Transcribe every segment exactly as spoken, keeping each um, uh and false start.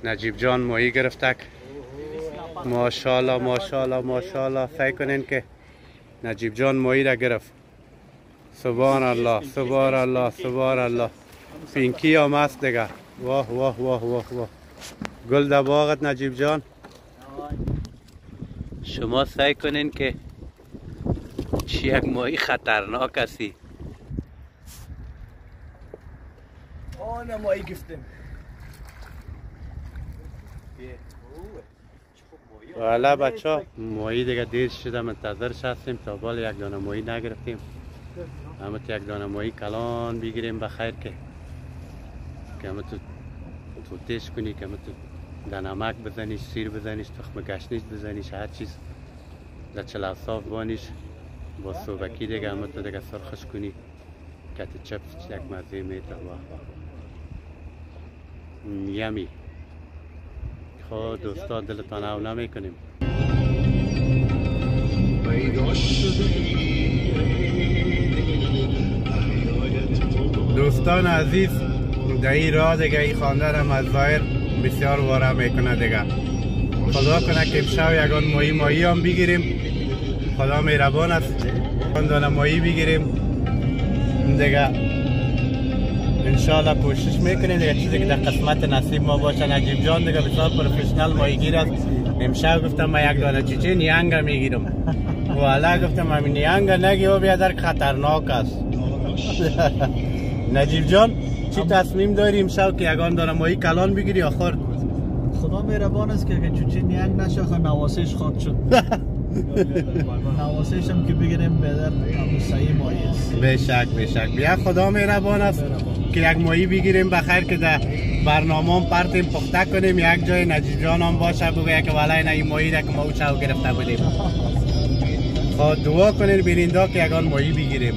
نجیب جان ماهی گرفتک. ماشاءالله ماشاءالله ماشاءالله. فکر کنین که نجیب جان ماهی را گرفت. سبحان الله سبحان الله سبحان الله. پینکی هم است دیگه. واه واه واه واه واه. گل در باغت نجیب جان. شما سعی کنین که چی یک ماهی خطرناک هستی. آنه ماهی گفتم. والا بچه ها ماهی دیگه دیر شده منتظرش هستیم تا بال یک دانه ماهی نگرفتیم. اما تو یک دانه ماهی کلان بگیریم بخیر که که اما تو توتش کنی، که اما تو در نمک بزنیش، سیر بزنیش، تخم گشنیش بزنیش، هر چیز در چلو صاف بانیش با صوبکی دیگه اما تو دیگه سرخش کنی کت چپس یک مزه میده. واه واه یمی. خب دوستا دلتان او نمی کنیم. دوستان عزیز در این راه دیگه این خانده را مظاهر بسیار واره میکنه دیگه. خدا کنه که امشب یکان ماهی ماهی هم بگیریم. خدا مهربان است. دانه ماهی بگیریم دیگه. انشالله کوشش میکنیم دیگه چیزی که در قسمت نصیب ما باشه. نجیب جان دیگه بسیار پروفشنال ماهیگیر است. امشب گفتم من یک دانه چیچه نیانگا میگیرم. والا گفتم من نیانگا نگی و بیادر خطرناک است. نجیب جان چی تصمیم داری امشب که یگان دانه ماهی کلان بگیری آخر؟ خدا مهربان است که چوچه نیانگ نشه خود نواسش خود شد. نواسش هم که بگیریم بیادر همون صحیح ماهی است. بشک بشک. بیا خدا مهربان است که یک ماهی بگیریم بخیر که در برنامه هم پرتیم پخته کنیم. یک جای نجیب جان هم باشه بگه که والای نه این ماهی را که ما او چاو گرفته بودیم. خب دعا کنین بیننده که یگان ماهی بگیریم.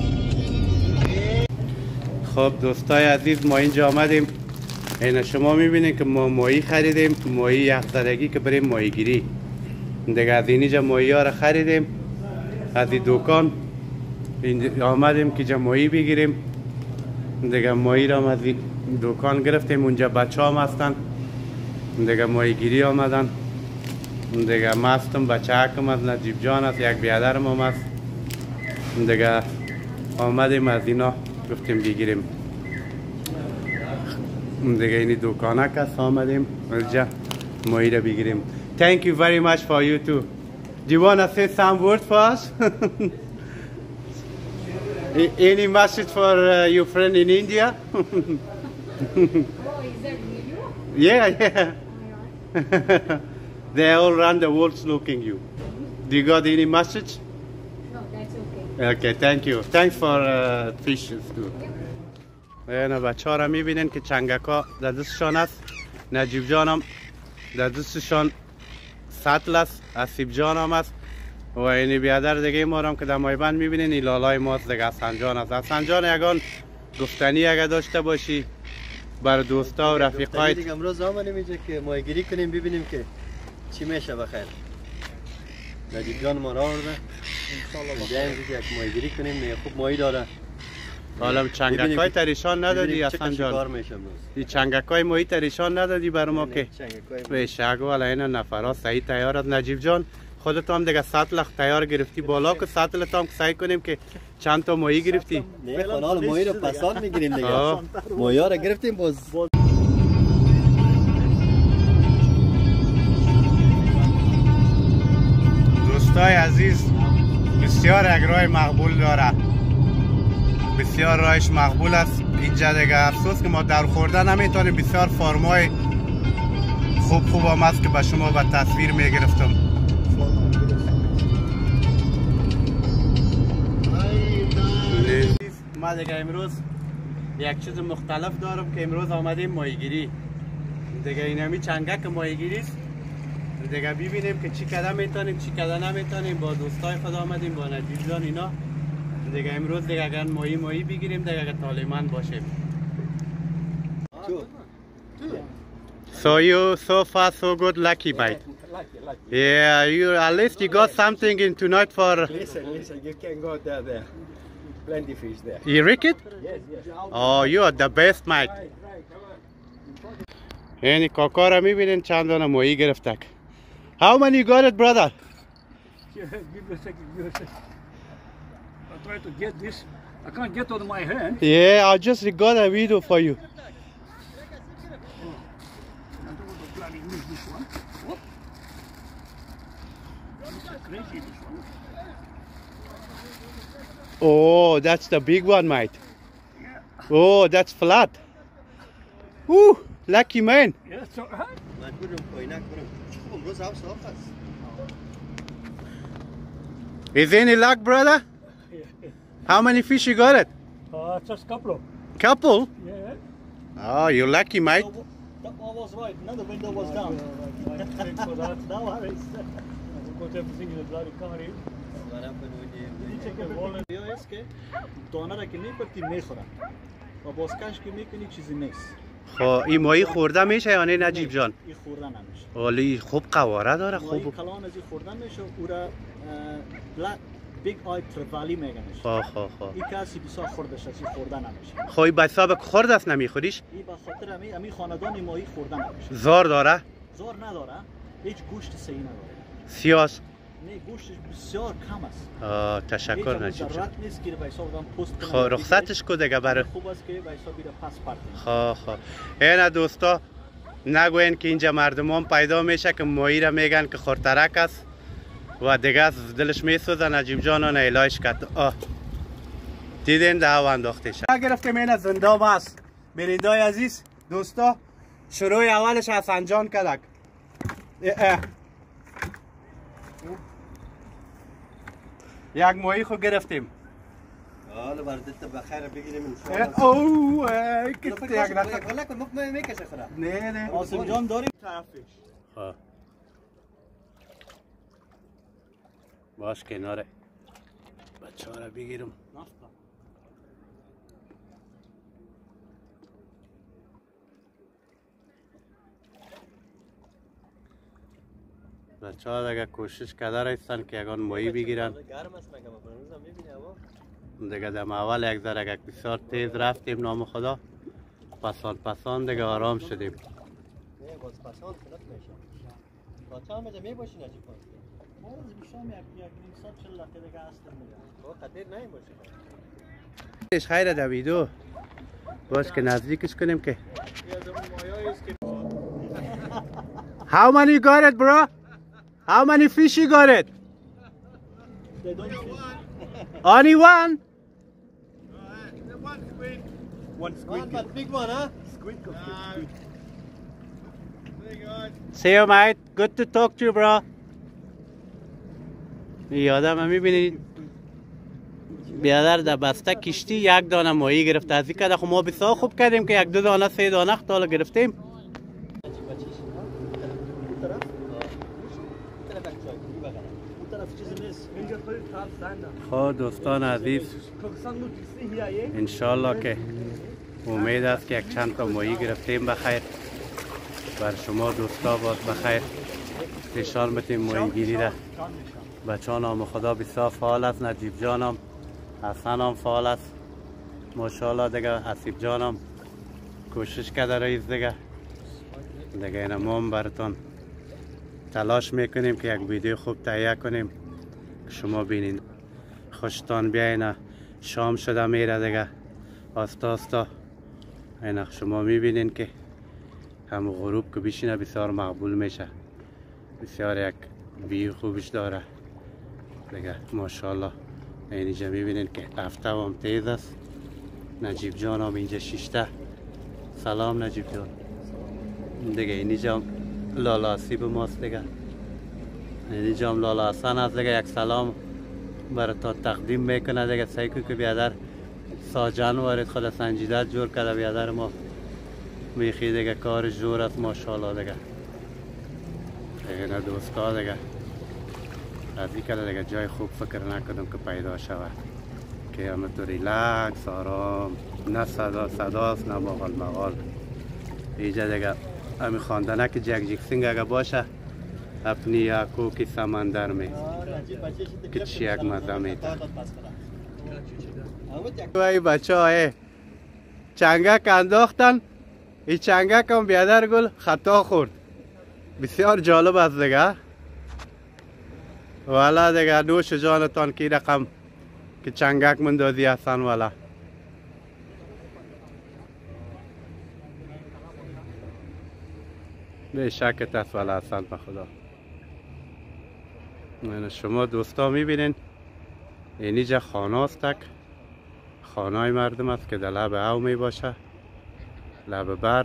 خب دوستای عزیز ما اینجا آمدیم. این شما میبینید که ما ماهی خریدیم. ماهی یخزدگی که بریم ماهی گیری دیگه. از اینجا ماهی ها را خریدیم از این دکان. آمدیم که ماهی بگیریم دیگه. ماهی را از این دکان گرفتیم. اونجا بچه هم هستن دیگه. ماهی گیری آمدن دیگه. مستم بچه هکم از نجیب جان است. یک بیادرم هم است دیگه. آمدیم از اینا گفتیم بگیریم دیگه. اینی دکانه کست آمدیم اینجا ماهی را بگیریم. Thank you very much for you too. Do you want to say some words for us? Any message for uh, your friend in India? Oh, is that video? Yeah, yeah. They all run the world looking you. Do you got any message? No, that's okay. Okay, thank you. Thanks for uh, fishes too. اینا بچه ها را میبینین که چنگک ها در دستشان است. نجیب جان هم در دستشان سطل است. اسیب جان هم است. و اینی بیادر دیگه ما هم که در مایبند میبینین این لالای ماست دیگه. حسن جان است. حسن جان یگان گفتنی اگه داشته باشی بر دوستا و رفیقایت. دیگه امروز آمدیم اینجا که ماهیگیری کنیم ببینیم که چی میشه بخیر. نجیب جان ما را آورده. انشالله اینجا یک ماهیگیری کنیم. خوب ماهی داره. حالا چنگک های تریشان ندادی حسن جان؟ این چنگک های ماهی تریشان ندادی برای ما که؟ به شک والا اینا نفرات صحیح تیار است. نجیب جان خودت هم دیگه سطل تیار گرفتی بالا که سطلت هم سعی کنیم که چند تا ماهی گرفتی؟ نه خانال ماهی رو پسان میگیریم دیگه. ماهی ها رو گرفتیم باز. دوستای عزیز بسیار یک راه مقبول داره. بسیار راهش مقبول است اینجا دیگه. افسوس که ما در خورده نمیتونیم. بسیار فرمای خوب خوب هم است که به شما به تصویر میگرفتم. ما دیگه امروز یک چیز مختلف دارم که امروز آمدیم ماهیگیری دیگه. این همی چنگک ماهیگیری است دیگه. ببینیم که چی کده میتونیم چی کده نمیتونیم. با دوستای خود آمدیم با نجیب جان اینا دیگه. امروز دیگه اگر ماهی ماهی بگیریم دیگه اگر طالبان باشیم. So you so far so good, lucky mate. Lucky, lucky. Yeah, you at least you got something in tonight for. Listen, listen, you can go there, there. Plenty fish there. You rick it? Yes, yes. Oh, you are the best mate. یعنی کاکا را میبینین چند دانه ماهی گرفتک. How many you got it, brother? Yeah, give me a second, give me a second. I'll try to get this. I can't get on my hand. Yeah, I just got a video for you. I don't want to bloody miss this one. Whoop. This is crazy, this one. Oh, that's the big one, mate. Yeah. Oh, that's flat. Woo, lucky man. Yeah, so, huh? Is any luck, brother? How many fish you got it? Uh, just a couple. Couple? Yeah. Oh, you're lucky, mate. That one was right, another window was down. Thanks for that. No worries. I've got everything in the bloody car here. What happened when you... Did you check your wallet? یا است که دانه را که میپرتی میخوره و بازکش که میکنی چیزی نیست. خب این ماهی خورده میشه یا نه نجیب جان؟ این خورده نمیشه. ولی خوب قواره داره ماهی خوب. کلان از این خورده میشه او را بلک بیگ آی تروالی میگنش. خب خب خب. این کسی بسیار خوردش از این خورده نمیشه. خب این به حساب خورد است نمیخوریش؟ این به خاطر امی امی خاندان ماهی خورده نمیشه. زار داره؟ زار نداره. هیچ گوشت صحیح نداره. سیاس؟ نه گوشتش بسیار کم است. آه تشکر نجیب جان. ضرورت نیست که به حساب آدم پست کنه. خب رخصتش کو دیگه برای خوب است که به حساب بیره پس پارت. خب خب. اینا دوستا نگوین که اینجا مردمان پیدا میشه که ماهی را میگن که خورترک است و دیگه از دلش میسوزه. نجیب جان اون علاج کرد. آه دیدین ده هوا انداختیش. گرفتیم این زندام است. برندای عزیز دوستا شروع اولش حسن جان کدک. یک ماهی خود گرفتیم. حالا بردت بخیر بگیریم ان اوه کت یک رقم. حالا کن مطمئن میکشه خدا. نه نه. آسم جان داریم طرفش. ها. باش کناره. بچه‌ها را بگیرم. بچه ها دیگه کوشش کرده رایستن که یکان ماهی بگیرن. گرم است مگه امروز هم میبینی هوا. دیگه دم اول یک ذره یک بسیار تیز رفتیم نام خدا. پسان پسان دیگه آرام شدیم. نه باز پسان خلاف میشه. با چند بجه میباشی نجیب خان؟ ما روز بیشتر یک یک نیم ساعت چهل دقیقه دیگه هستم میگم. با خطر نمیباشه. خیره دویدو. باش که نزدیکش کنیم که. How many you got it, bro? How many fish you got it? They don't fish. Only one? One squid. One squid. One but big one, huh? Squid, squid. See you, mate. Good to talk to you, bro. یادم هم میبینید بیادر در بسته کشتی یک دانه ماهی گرفته. از این که خب ما بسیار خوب کردیم که یک دو دانه سه دانه خطالا گرفتیم. خب دوستان عزیز انشالله که امید است که یک چند تا ماهی گرفتیم بخیر. بر شما دوستا باز بخیر. نشان بتیم ماهی گیری را. بچه ها نام خدا بسیار فعال است. نجیب جانم حسن هم فعال است ماشاءالله. دیگه حسیب جانم کوشش کرده رئیس دیگه دیگه این ما هم براتون تلاش میکنیم که یک ویدیو خوب تهیه کنیم که شما بینید. خوشتان بیاین. شام شده میره دیگه آستا آستا. این شما میبینین که هم غروب که بشینه بسیار مقبول میشه. بسیار یک ویو خوبش داره دیگه ماشاءالله. اینجا میبینین که هفته هم تیز است. نجیب جان هم اینجا شیشته. سلام نجیب جان. دیگه اینجا هم لالا آسیب ماست دیگه. اینجا هم لالا حسن است دیگه. یک سلام براتون تقدیم میکنه دیگه. سعی که بیادر ساجن وارد خود سنجیده جور کرده بیادر ما. میخی دیگه کارش جور است ماشاءالله دیگه. دیگه نه دوستا دیگه از این کله دیگه جای خوب فکر نکردم که پیدا شود که همه تو ریلکس آرام. نه صدا صداست نه مغال مغال. اینجا دیگه همین خواندنه که جک جک سینگ اگه باشه اپنی یا کوکی سمندر می که چی یک مزه میده. وای بچه های چنگک انداختن. این چنگک هم بیادر گل خطا خورد. بسیار جالب است دیگه. والا دیگه نوش جانتان کی رقم که چنگک مندازی هستن والا. به شکت است والا هستن به خدا. من شما دوستا میبینین اینجا خانه است تک. خانه های مردم است که در لب او می باشه. لب بر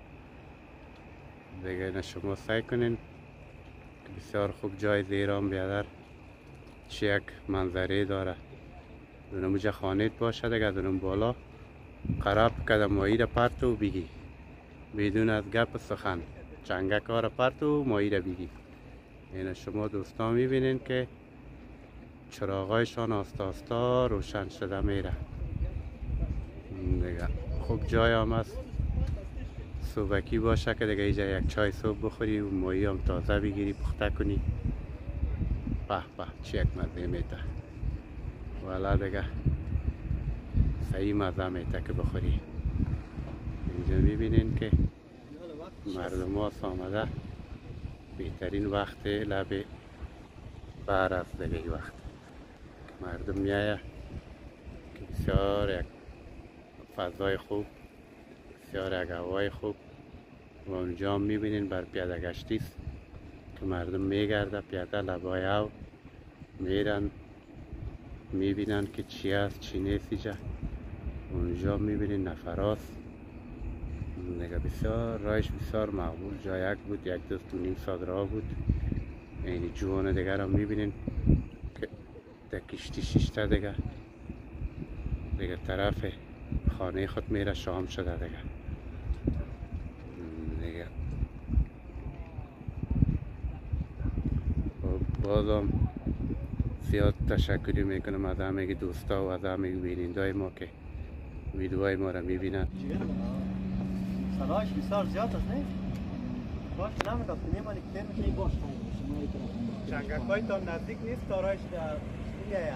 دیگه اینا شما سعی کنین که بسیار خوب جای زیران بیادر چه یک منظره داره. دونم جا خانیت باشه دیگه دونم بالا قرار کده مایی را پرتو بگی بدون از گپ سخن چنگک ها را پرتو مایی را بگی. اینا شما دوستان میبینین که چراغایشان آستا آستا روشن شده میره دیگه. خوب جای هم است صبحکی باشه که دیگه اینجا یک چای صبح بخوری و مایی هم تازه بگیری پخته کنی. به به چه یک مزه میته والا دیگه صحیح مزه میته که بخوری. اینجا میبینین که مردم ها آمده بهترین وقت لب بر است دیگه. این وقت مردم میایه که بسیار یک فضای خوب بسیار یک هوای خوب و اونجا میبینین بر پیاده گشتی است که مردم میگرده پیاده لبای او میرن میبینن که چی است چی نیست اینجا. اونجا میبینین نفراست دیگه. بسیار رایش بسیار مقبول جای یک بود. یک دست و نیم ساعت راه بود. اینی جوان دیگر هم میبینین که در کشتی شیشته دیگه دیگه طرف خانه خود میره شام شده دیگه دیگه. بازم زیاد تشکری میکنم از همه دوستا و از همه بیننده ما که ویدیوهای ما را میبینن. صدایش بسیار زیاد است نه؟ باش نمیگم که میمانی که تیر میشه باش چنگک های تا نزدیک نیست کارایش در میگه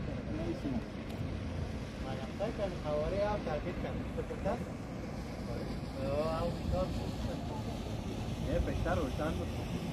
ما یفتای کنی خواری هم ترکیب کنی سپرت است؟ او بسیار یه پشتر روشن بود.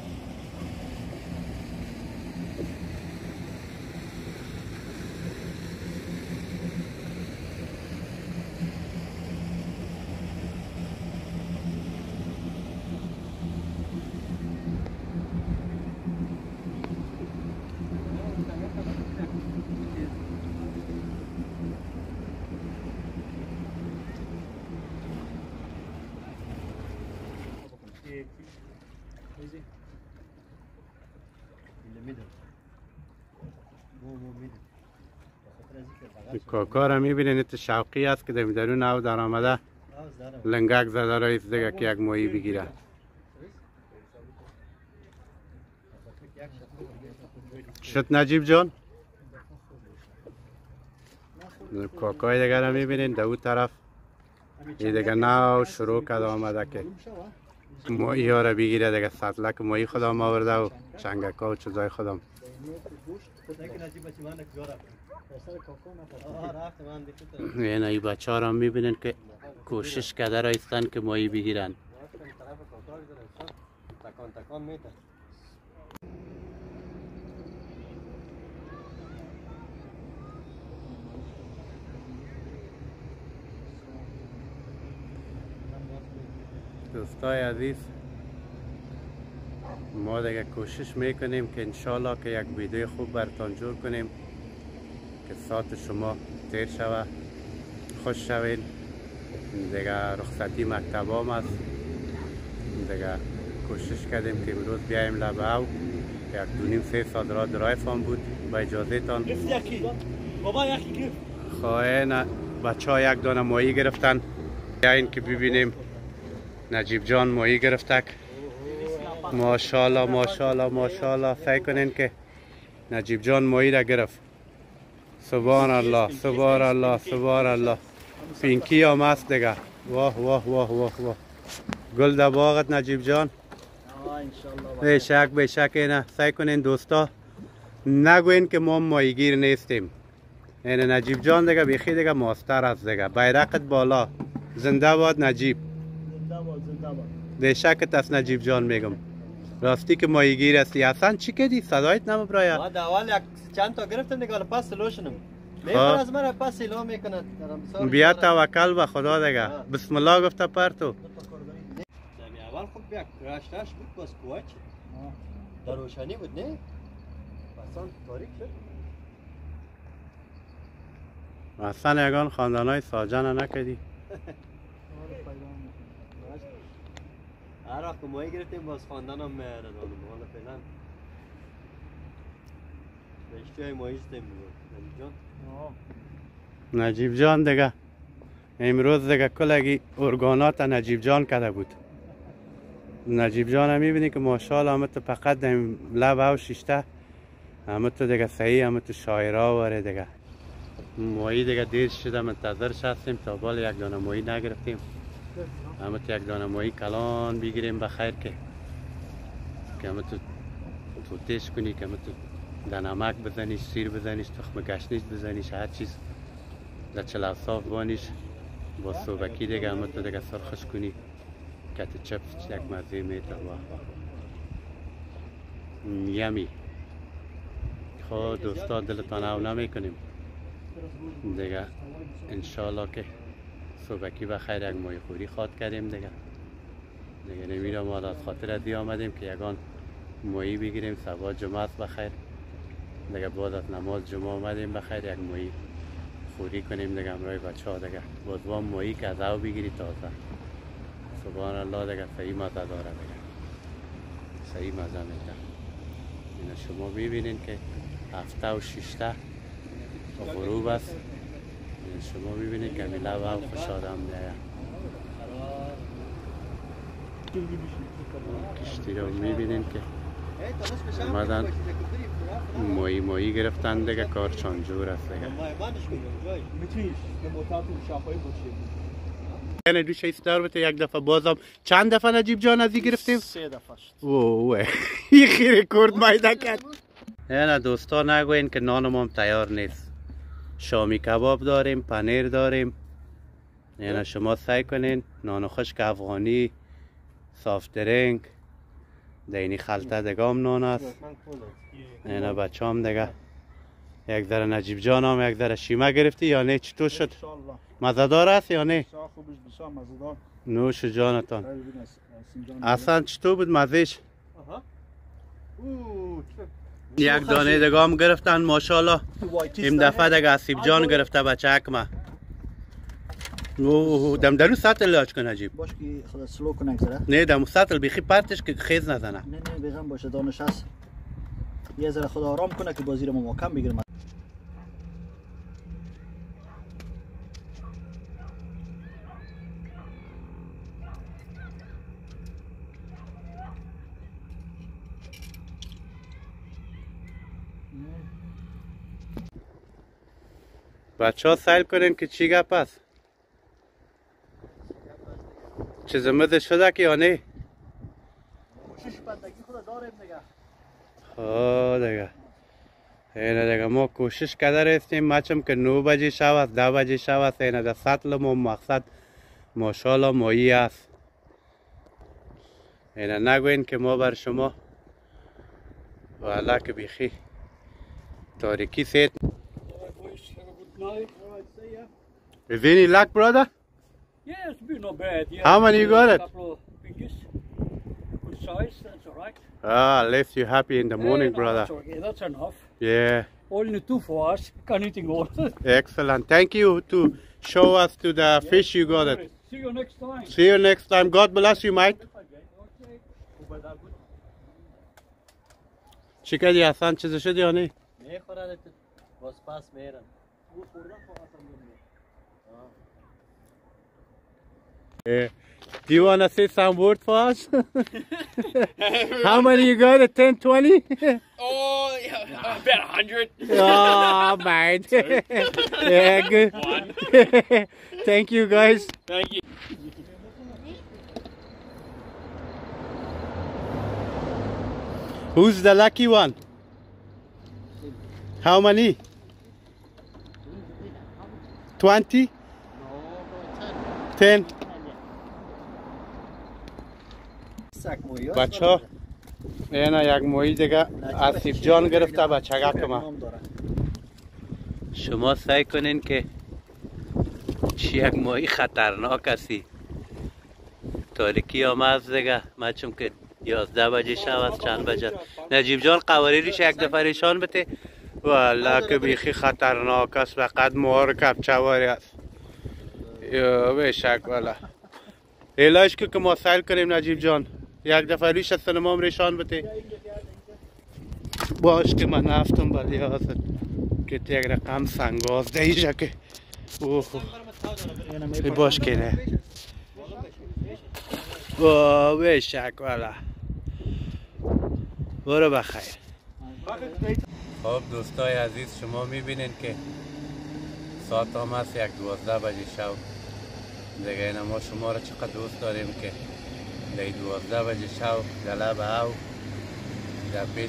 کاکا را میبینین ایت شوقی است که در درون او در آمده لنگک زده رایست دیگه که یک ماهی بگیره. شد نجیب جان کاکای دیگه را میبینین در اون طرف این دیگه نو شروع کرده آمده که ماهی ها را بگیره دیگه. سطلک ماهی خودم آورده و چنگک ها و چیزای خودم. این ای بچه ها را میبینن که کوشش کرده رایستن که ماهی بگیرن. دوستای عزیز ما دیگه کوشش میکنیم که انشالله که یک ویدیو خوب براتون جور کنیم که ساعت شما تیر شوه خوش شوین دیگه. رخصتی مکتب هم است دیگه. کوشش کردیم که امروز بیایم لب او یک دو نیم سه ساعت را درایف هم بود با اجازه تان. خواهی بچه ها یک دانه ماهی گرفتن. بیاین که ببینیم نجیب جان ماهی گرفتک. ماشاءالله ماشاءالله ماشاءالله. سعی کنین که نجیب جان ماهی را گرفت. سبحان الله سبحان الله سبحان الله. پینکی هم هست دیگه. واه واه واه واه واه. گل در باغت نجیب جان. بیشک بیشک. اینه سعی کنین دوستا نگوین که ما ماهیگیر نیستیم. اینه نجیب جان دیگه بیخی دیگه ماستر است دیگه. بیرقت بالا. زنده باد نجیب. ده شکت از نجیب جان میگم راستی که ماهیگیر هستی اصلا چی کردی؟ صدایت نمو برایا ما در اول یک چند تا گرفتم دیگه حالا پس سلوشنم میخواد از من پس سلو میکنن بیا توکل به خدا دیگه بسم الله گفته پرتو دمی اول خب بیا رشت رشت بود باز کوچ در روشنی بود نه؟ اصلا تاریک شد اصلا یگان خاندان های ساجن نکردی هر وقت ماهی گرفتیم باز خواندن هم میاره دانم حالا فعلا رشته های ماهی شدیم نجیب جان نجیب جان دیگه امروز دیگه کلگی ارگانات نجیب جان کرده بود نجیب جان هم میبینی که ماشاءالله همه تو فقط دیم لب او شیشته همه تو دیگه صحیح همه تو شاعرها واره دیگه ماهی دیگه دیر شده منتظرش هستیم تا بال یک دانه ماهی نگرفتیم همه تو یک دانه ماهی کلان بگیریم بخیر که که همه تو توتش کنی که همه تو در نمک بزنیش سیر بزنیش تخم گشنیش بزنیش هر چیز در چلو صاف بانیش با صوبکی دیگه همه تو دیگه سرخش کنی کت چپس یک مزه میتر واه یمی خب دوستا دلتان او نمی کنیم دیگه انشالله که صبحکی بخیر یک ماهی خوری خواد کردیم دیگه دیگه نمیرم حالا از خاطر ازی آمدیم که یگان ماهی بگیریم صبح جمعه است بخیر دیگه بعد از نماز جمعه آمدیم بخیر یک ماهی خوری کنیم دیگه همراه بچه ها دیگه بازوان ماهی که از او بگیری تازه سبحان الله دیگه صحیح مزه داره دیگه صحیح مزه میده اینا شما میبینین که هفته و ششته غروب است شما میبینید که میله و هم خوشاد هم دیگه کشتی رو میبینین که اومدن ماهی ماهی گرفتن دیگه کار چانجور است دیگه یعنی دوش ایستار بته یک دفعه بازم چند دفعه نجیب جان ازی گرفتیم؟ سه دفعه شد اوه این خیلی رکورد مایده کرد یعنی دوستا نگوین که نانم هم تیار نیست شامی کباب داریم پنیر داریم یعنی شما سعی کنین نان خشک افغانی سافت درینک دینی خلطه دگام نان است یعنی بچه هم دیگه یک ذره نجیب جان هم یک ذره شیمه گرفتی یا نه چطور شد؟ مزدار است یا نه؟ نوش جانتان اصلا چطور بود مزهش؟ یک دانه دگام گرفتن ماشاءالله این دفعه دیگه اسیب جان گرفته بچه اکمه اوه دم درو سطل لاچ کن نجیب باش که خدا سلو کنه زره نه دم سطل بیخی پرتش که خیز نزنه نه نه بیغم باشه دانش هست یه ذره خدا آرام کنه که بازی رو ما کم بگیرم بچه ها سیل کنین که چی گپ است چیز مزه شده که یا نه کوشش بندگی خدا داریم دیگه خب دیگه اینه دیگه ما کوشش کرده رستیم مچم که نو بجی شو است ده بجی شو است اینه ده سطل ما مقصد ماشاءالله ماهی است اینه نگوین که ما بر شما والا که بیخی تاریکی سیت Is any luck, brother? Yeah, it's been not bad. Yeah, How many you got it? A couple of pinkies. Good size, that's alright. Ah, left you happy in the morning, Yeah, no, brother. That's, okay. That's enough. Yeah, Only two for us. Can't eat all. excellent. Thank you to show us to the fish you got it. See you next time. See you next time. God bless you, mate. Okay. چی کردی اصلا چیز شد یا نه؟ میخورن باز پس میرن Yeah. Do you want to say some word for us? How many you got? ten, twenty? Oh, yeah, about a hundred. Oh, mate. Yeah, good. One. Thank you, guys. Thank you. Who's the lucky one? How many? twenty? ten. سگ مویی هست. بچه ها اینا یک مویی دیگه آسیف جان گرفته بچه کما. شما سعی کنین که چی یک مویی خطرناک هستی. تاریکی هم از دیگه ما چون که یازده بجه شب است چند بجه. نجیب جان قواریش یک دفعه ریشان بده. والله که بیخی خطرناک است فقط مار کبچواری است. یا بشک والا. علاج که ما سیل کنیم نجیب جان. یک دفعه ریش از سنمام ریشان بده. باش که من نفتم بلی هست که یک رقم سنگاز دیجا که اوه باش که نه اوه بشک والا برو بخیر. خب دوستای عزیز شما میبینین که ساعت هم هست یک دوازده بجه شب دیگه اینا ما شما را چقدر دوست داریم که در دوازده بجه شب دلب او در پیش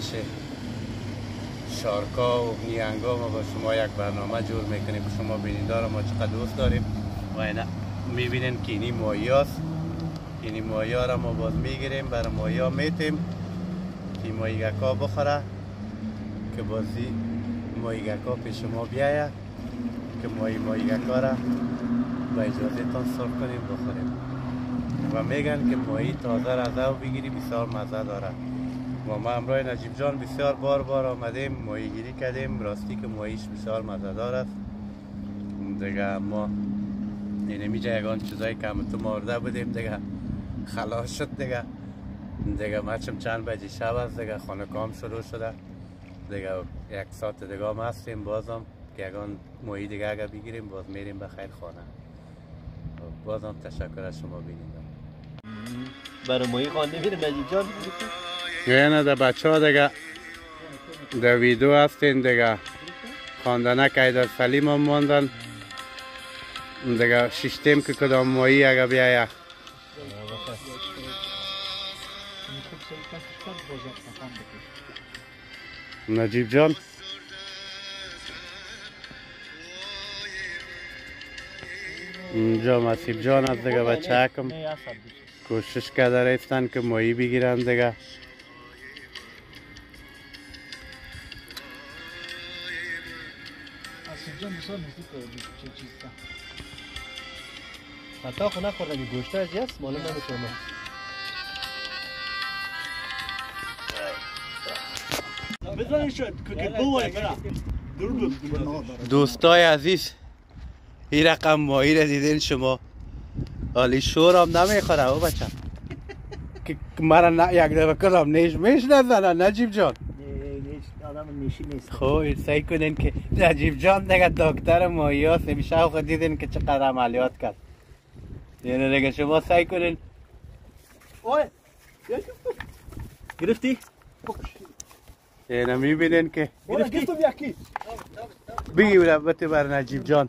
شارکا و نیانگا ما با شما یک برنامه جور میکنیم که شما بیننده را ما چقدر دوست داریم و اینا میبینین که اینی ماهی هست. اینی ماهی ها را ما باز میگیریم برای ماهی ها میتیم که ماهیگکا بخوره که بازی ماهیگکا پیش ما بیاید که ماهی ماهیگکا را با اجازه تان سرخ کنیم بخوریم و میگن که ماهی تازه را از او بگیری بسیار مزه داره و ما همراه نجیب جان بسیار بار بار آمدیم ماهی گیری کردیم. راستی که ماهیش بسیار مزه دار است دیگه. ما اینمیجا یگان چیزایی که همتون مارده بودیم دیگه خلاص شد دیگه دیگه مچم چند بجه شب است دیگه خانه کام شروع شده دیگه یک ساعت دیگه هم هستیم بازم که یگان ماهی دیگه اگر بگیریم باز میریم بخیر خانه. بازم تشکر از شما بیننده. برای ماهی خوانده میره نجیب جان. یعنی در بچه ها دیگه در ویدیو هستین دیگه خواندنه که در سلیم هم ماندن دیگه ششتیم که کدام ماهی اگه بیایه نجیب جان اینجا آسیف جان از دیگه بچه هکم کوشش کرده رفتن که ماهی بگیرن دیگه. حتی خونه خوردم این گوشته از یست معلوم نمیکنم. بزنین شد که بواره برا دوستای عزیز این رقم ماهی را دیدین شما حالی شور هم نمیخوره او بچه که مرا نه یک دفعه کلام نیش میش نزنن نجیب جان. خب سعی کنین که نجیب جان دیگه دکتر ماهی هست میشه او خود دیدین که چقدر عملیات کرد یعنی دیگه شما سعی کنین. اوه گرفتی؟ یعنی میبینین که گرفتی؟ بگی بته بر نجیب جان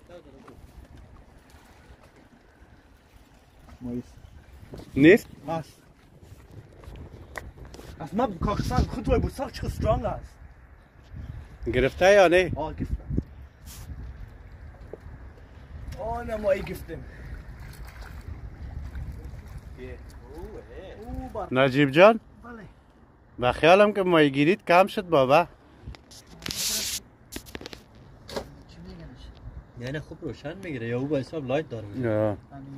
نیست؟ هست از من کاکسان خود توی بود ساک چقدر سترانگ هست. گرفته یا نه؟ آه گرفتم. آه نه مایی گرفتیم. نجیب جان؟ بله. با خیالم که ماهی گیرید کم شد بابا. چی میگنش؟ یعنی خوب روشن میگیره یا او با حساب لایت داره؟ یا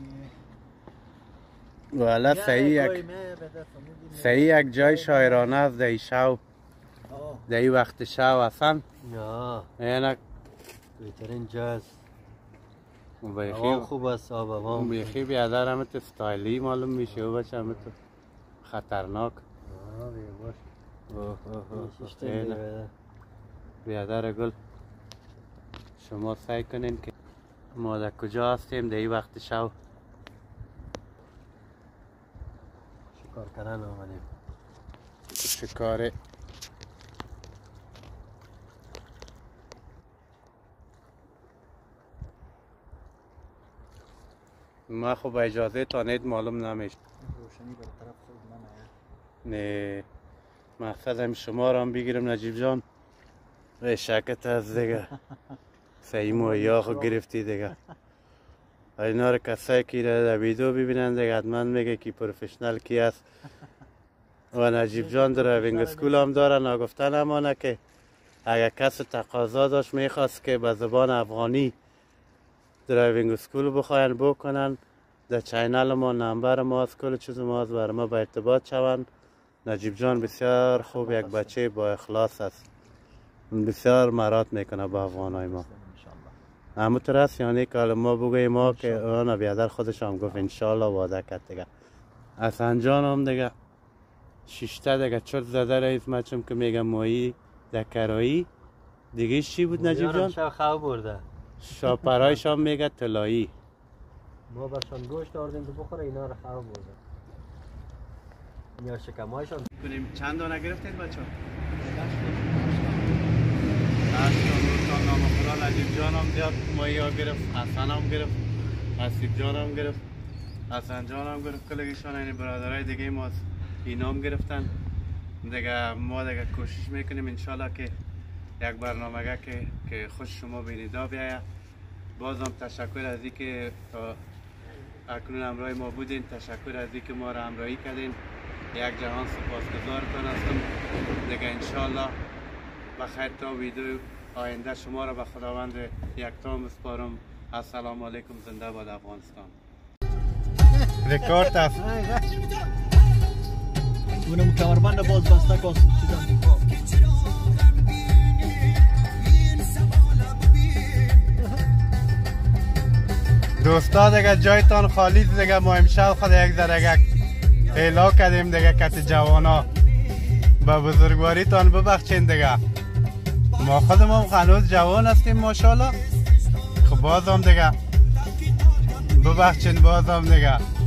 والا صحیح یک صحیح یک جای شاعرانه است در شو در این وقت شو اصلا نه بهترین جاست. هوا خوب است آب هوا بیخی بیادر همت استایلی معلوم میشه و بچه همت خطرناک بیادر گل. شما سعی کنین که ما در کجا هستیم در این وقت شو شکار کردن آمدیم. شکاره ما خب اجازه تا نید معلوم نمیشه. روشنی بر طرف خود من نه مقصدم شما را هم بگیرم نجیب جان و شکت از دیگه سعی ماهی ها خود گرفتی دیگه اینا رو کسایی که در ویدیو ببینن دیگه حتما میگه که پروفشنال کی است. و نجیب جان درایوینگ اسکول هم داره. نگفتن امانه که اگر کس تقاضا داشت میخواست که به زبان افغانی درایوینگ اسکول بخواین بکنن، در چینل ما نمبر ما از کل چیز ما از بر ما به ارتباط شوند. نجیب جان بسیار خوب یک بچه با اخلاص است، بسیار مراد میکنه با افغانای ما. همونطور است یعنی که ما بگویم ما که اون بیادر خودش هم گفت انشالله وعده کرد دیگه. حسن جان هم دیگه شیشته دیگه چرت زده رئیس مچم که میگم مایی دکرایی دیگه چی بود نجیب جان؟ شب خواب برده. شاپرایش هم میگه طلایی. ما برشان گوشت آوردیم که بخوره اینا رو خواب برده. یا شکمایشان کنیم. چند دانه گرفتید بچه‌ها؟ هشت تا نام خدا. نجیب جان هم زیاد مایی ها گرفت، حسن هم گرفت، حسیب جان هم گرفت، حسن جان هم گرفت. کلگیشان این برادرای دیگه ما اینا هم گرفتن دیگه. ما دیگه کوشش میکنیم انشالله که یک برنامه که که خوش شما بینیدا بیایه. بازم تشکر از اینکه تا اکنون همراه ما بودین. تشکر از اینکه ما را همراهی کردین. یک جهان سپاسگزارتان هستم دیگه. انشالله بخیر تا ویدیو آینده شما را به خداوند یکتا میسپارم. السلام علیکم. زنده باد افغانستان. رکورد است. اونم کمربند باز بسته کن چیزا. دوستا دیگه جایتان خالی دیگه. ما امشب خود یک ذره اعلا کردیم دیگه کت جوانا. به بزرگواریتان ببخشین دیگه. ما خودمون هنوز جوان هستیم ماشاءالله. خب بازم دیگه ببخشین بازم دیگه.